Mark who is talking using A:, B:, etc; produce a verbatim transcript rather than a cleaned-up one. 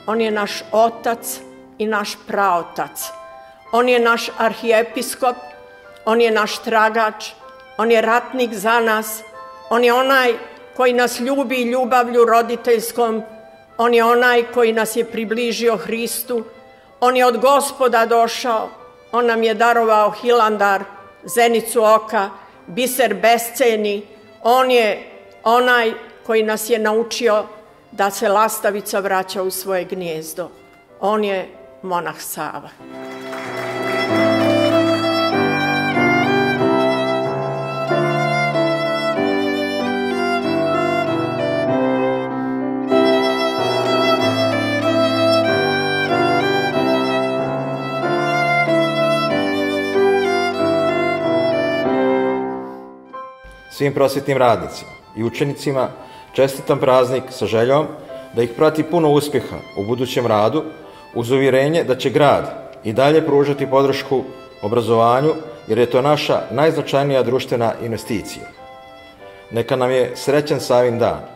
A: on je naš otac i naš praotac. On je naš arhijepiskop, on je naš tragač, on je ratnik za nas, on je onaj koji nas ljubi ljubavlju roditeljskom, on je onaj koji nas je približio Hristu, on je od Gospoda došao, on nam je darovao Hilandar, zenicu oka, biser besceni, on je onaj koji nas je naučio da se lastavica vraća u svoje gnijezdo. On je monah Sava.
B: Svim prosvetnim radnicima i učenicima čestitam praznik sa željom da ih prati puno uspjeha u budućem radu, uz uvjerenje da će grad i dalje pružati podršku obrazovanju, jer je to naša najznačajnija društvena investicija. Neka nam je srećan Savin dan.